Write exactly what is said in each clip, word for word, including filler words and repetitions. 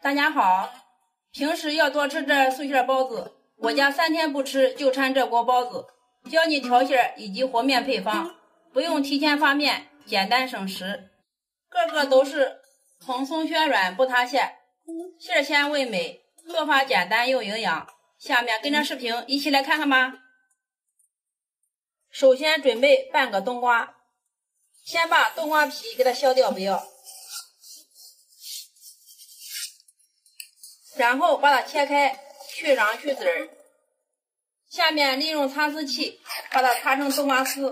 大家好，平时要多吃这素馅包子，我家三天不吃就馋这锅包子。教你调馅以及和面配方，不用提前发面，简单省时。个个都是蓬松暄软不塌馅，馅鲜味美，做法简单又营养。下面跟着视频一起来看看吧。首先准备半个冬瓜，先把冬瓜皮给它削掉不要，然后把它切开，去瓤去籽儿。下面利用擦丝器把它擦成冬瓜丝，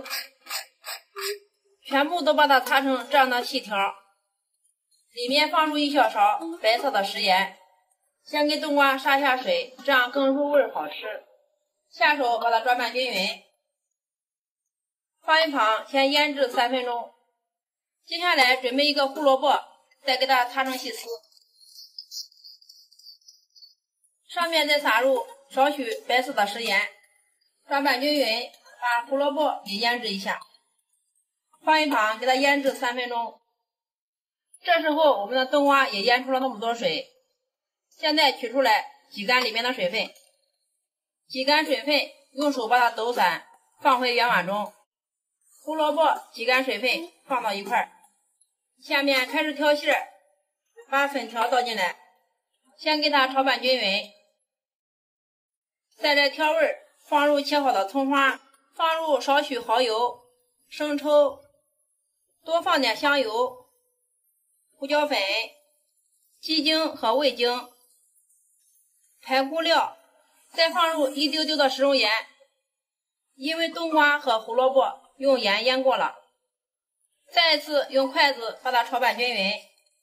全部都把它擦成这样的细条，里面放入一小勺白色的食盐，先给冬瓜杀下水，这样更入味好吃。下手把它转拌均匀，放一旁先腌制三分钟。接下来准备一个胡萝卜，再给它擦成细丝，上面再撒入少许白色的食盐，转拌均匀，把胡萝卜也腌制一下，放一旁给它腌制三分钟。这时候我们的冬瓜也腌出了那么多水，现在取出来挤干里面的水分，挤干水分，用手把它抖散，放回圆碗中。胡萝卜挤干水分放到一块儿，下面开始调馅，把粉条倒进来，先给它炒拌均匀，再来调味，放入切好的葱花，放入少许蚝油、生抽，多放点香油、胡椒粉、鸡精和味精、排骨料，再放入一丢丢的食用盐，因为冬瓜和胡萝卜用盐腌过了。再一次用筷子把它炒拌均匀，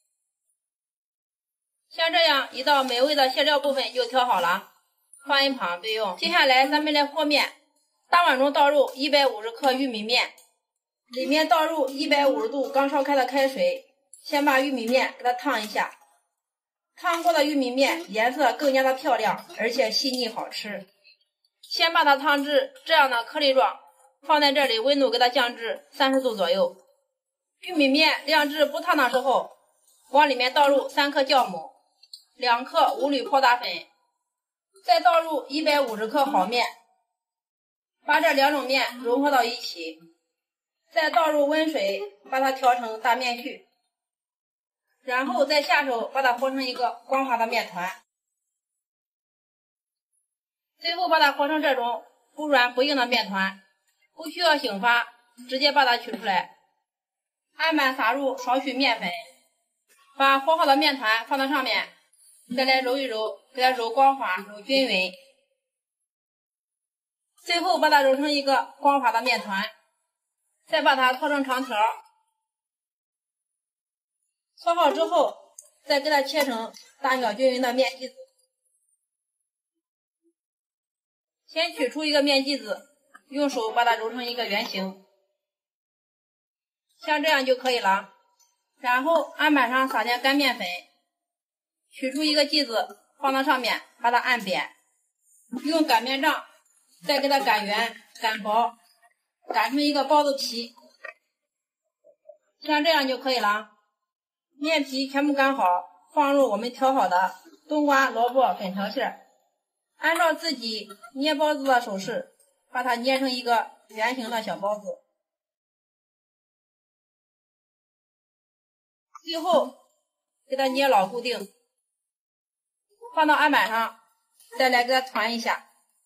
像这样一道美味的馅料部分就调好了，放一旁备用。接下来咱们来和面，大碗中倒入一百五十克玉米面，里面倒入一百五十度刚烧开的开水，先把玉米面给它烫一下，烫过的玉米面颜色更加的漂亮，而且细腻好吃。先把它烫至这样的颗粒状，放在这里，温度给它降至三十度左右。玉米面晾至不烫的时候，往里面倒入三克酵母，两克五铝泡打粉，再倒入一百五十克好面，把这两种面融合到一起，再倒入温水，把它调成大面絮，然后再下手把它和成一个光滑的面团，最后把它和成这种不软不硬的面团，不需要醒发，直接把它取出来，案板撒入少许面粉，把和好的面团放到上面，再来揉一揉，给它揉光滑揉均匀，最后把它揉成一个光滑的面团，再把它搓成长条，搓好之后再给它切成大小均匀的面剂子，先取出一个面剂子，用手把它揉成一个圆形，像这样就可以了。然后案板上撒点干面粉，取出一个剂子放到上面，把它按扁，用擀面杖再给它擀圆擀薄，擀成一个包子皮，像这样就可以了。面皮全部擀好，放入我们调好的冬瓜、萝卜粉条馅，按照自己捏包子的手势，把它捏成一个圆形的小包子。最后给它捏牢固定，放到案板上，再来给它团一下。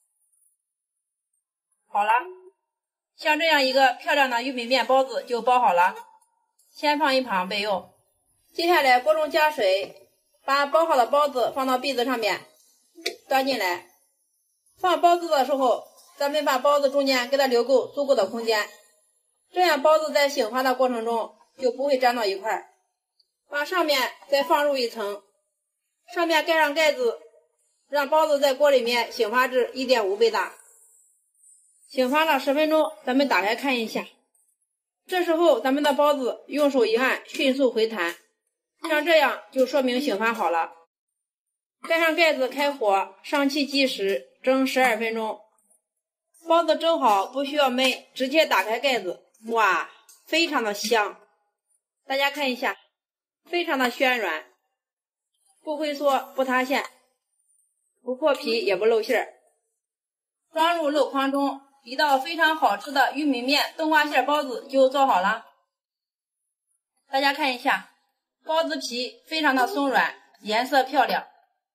好了，像这样一个漂亮的玉米面包子就包好了，先放一旁备用。接下来锅中加水，把包好的包子放到篦子上面，端进来。放包子的时候，咱们把包子中间给它留够足够的空间，这样包子在醒发的过程中就不会粘到一块儿。把上面再放入一层，上面盖上盖子，让包子在锅里面醒发至 一点五 倍大。醒发了十分钟，咱们打开看一下，这时候咱们的包子用手一按，迅速回弹，像这样就说明醒发好了。盖上盖子，开火，上气计时，蒸十二分钟。包子蒸好不需要焖，直接打开盖子，哇，非常的香。大家看一下，非常的暄软，不不回缩，不塌陷，不破皮也不露馅儿，装入镂筐中，一道非常好吃的玉米面冬瓜馅包子就做好了。大家看一下，包子皮非常的松软，颜色漂亮。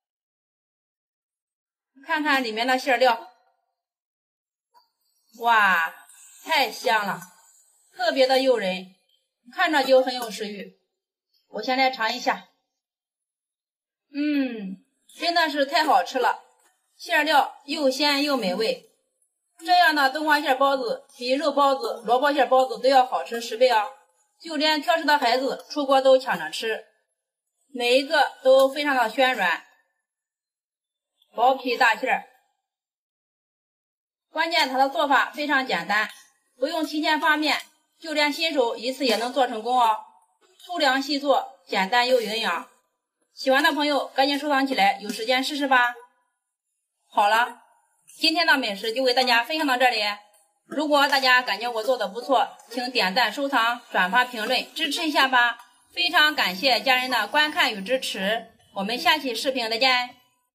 看看里面的馅料，哇，太香了，特别的诱人，看着就很有食欲。我先来尝一下，嗯，真的是太好吃了，馅料又鲜又美味。这样的冬瓜馅包子比肉包子、萝卜馅包子都要好吃十倍啊！就连挑食的孩子出锅都抢着吃，每一个都非常的暄软，薄皮大馅儿。关键它的做法非常简单，不用提前发面，就连新手一次也能做成功哦。粗粮细做，简单又营养。喜欢的朋友赶紧收藏起来，有时间试试吧。好了，今天的美食就为大家分享到这里。如果大家感觉我做的不错，请点赞、收藏、转发、评论，支持一下吧。非常感谢家人的观看与支持，我们下期视频再见。